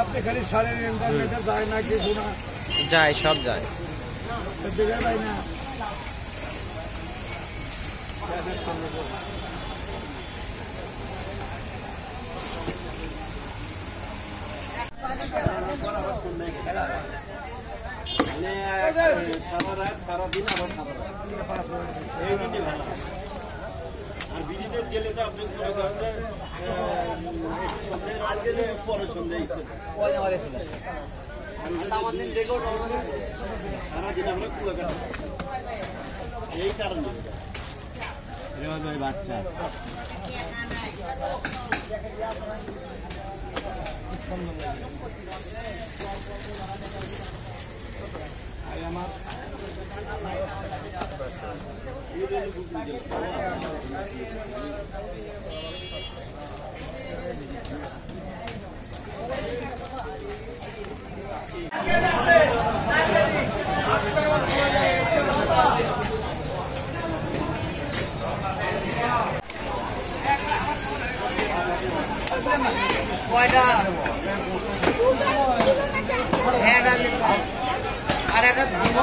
আপনি খালি সারেন ইন্টারনেটে যায় না কিছু না যায় সব যায় দেখে ভাই না সারাদিন আবার এই দিনই ভালো আর বিড়িতে গেলে তো আপনি মনে করেন যে পরে সন্ধ্যায় সারাদিন আমরা কুলো কাটা এই কারণে বাচ্চা খুব সুন্দর লাগে আমার কয়টা আর একটা দিব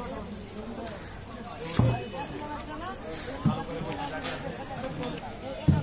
সমস্যা